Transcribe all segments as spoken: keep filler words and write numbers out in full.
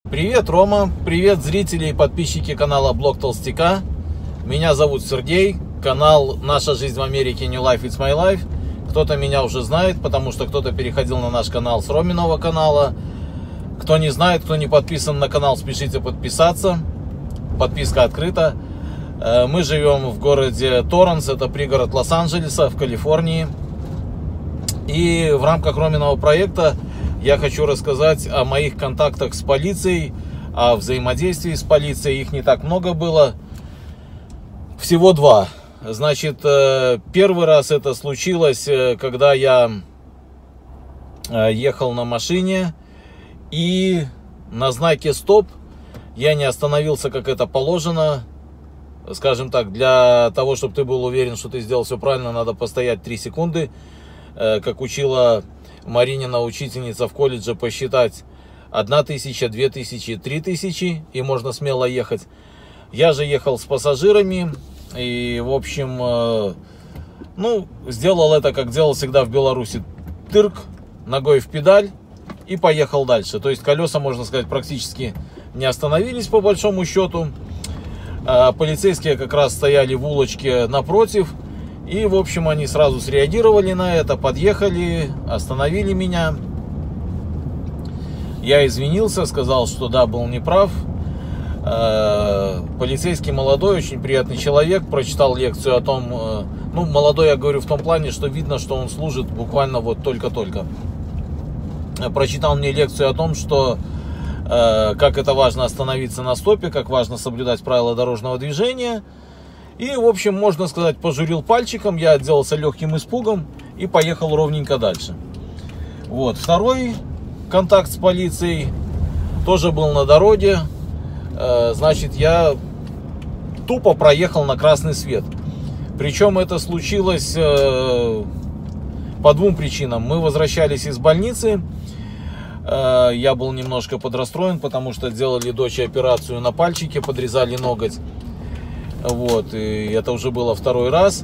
Привет, Рома! Привет, зрители и подписчики канала Блог Толстяка. Меня зовут Сергей. Канал «Наша жизнь в Америке» New Life It's My Life. Кто-то меня уже знает, потому что кто-то переходил на наш канал с Роминого канала. Кто не знает, кто не подписан на канал, спешите подписаться. Подписка открыта. Мы живем в городе Торренс, это пригород Лос-Анджелеса в Калифорнии. И в рамках Роминого проекта я хочу рассказать о моих контактах с полицией, о взаимодействии с полицией. Их не так много было, всего два. Значит, первый раз это случилось, когда я ехал на машине, и на знаке «Стоп» я не остановился, как это положено. Скажем так, для того, чтобы ты был уверен, что ты сделал все правильно, надо постоять три секунды. Как учила Маринина учительница в колледже, посчитать одна тысяча, две тысячи, три тысячи, и можно смело ехать. Я же ехал с пассажирами, и, в общем, ну, сделал это, как делал всегда в Беларуси. Тырк, ногой в педаль, и поехал дальше. То есть колеса, можно сказать, практически не остановились, по большому счету. Полицейские как раз стояли в улочке напротив. И, в общем, они сразу среагировали на это, подъехали, остановили меня. Я извинился, сказал, что да, был неправ. Полицейский молодой, очень приятный человек, прочитал лекцию о том, ну, молодой я говорю в том плане, что видно, что он служит буквально вот только-только. Прочитал мне лекцию о том, что как это важно остановиться на стопе, как важно соблюдать правила дорожного движения. И, в общем, можно сказать, пожурил пальчиком, я отделался легким испугом и поехал ровненько дальше. Вот, второй контакт с полицией тоже был на дороге. Значит, я тупо проехал на красный свет. Причем это случилось по двум причинам. Мы возвращались из больницы. Я был немножко подрастроен, потому что делали дочери операцию на пальчике, подрезали ноготь. Вот, и это уже было второй раз.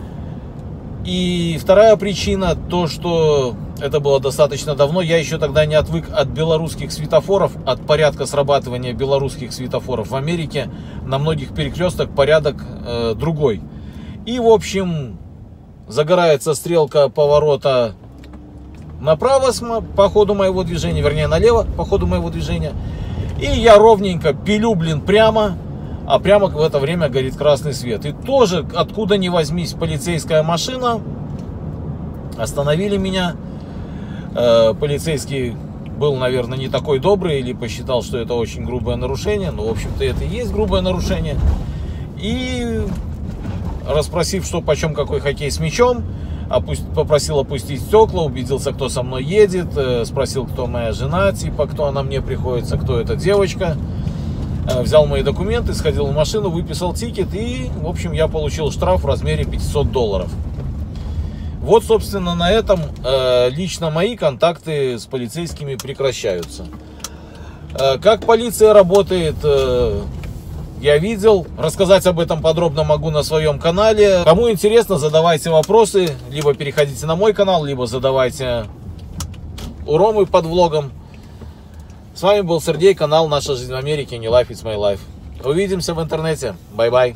И вторая причина, то, что это было достаточно давно, я еще тогда не отвык от белорусских светофоров, от порядка срабатывания белорусских светофоров в Америке. На многих перекрестках порядок э, другой. И, в общем, загорается стрелка поворота направо по ходу моего движения, вернее, налево по ходу моего движения. И я ровненько пилю, блин, прямо. А прямо в это время горит красный свет. И тоже, откуда ни возьмись, полицейская машина. Остановили меня. Э, полицейский был, наверное, не такой добрый, или посчитал, что это очень грубое нарушение. Ну, в общем-то, это и есть грубое нарушение. И, расспросив, что почем какой хоккей с мячом, опусть, попросил опустить стекла, убедился, кто со мной едет. Э, спросил, кто моя жена, типа, кто она мне приходится, кто эта девочка. Взял мои документы, сходил в машину, выписал тикет, и, в общем, я получил штраф в размере пятьсот долларов. Вот, собственно, на этом э, лично мои контакты с полицейскими прекращаются. Э, как полиция работает, э, я видел. Рассказать об этом подробно могу на своем канале. Кому интересно, задавайте вопросы. Либо переходите на мой канал, либо задавайте у Ромы под влогом. С вами был Сергей, канал «Наша жизнь в Америке», New Life It's My Life. Увидимся в интернете. Бай-бай.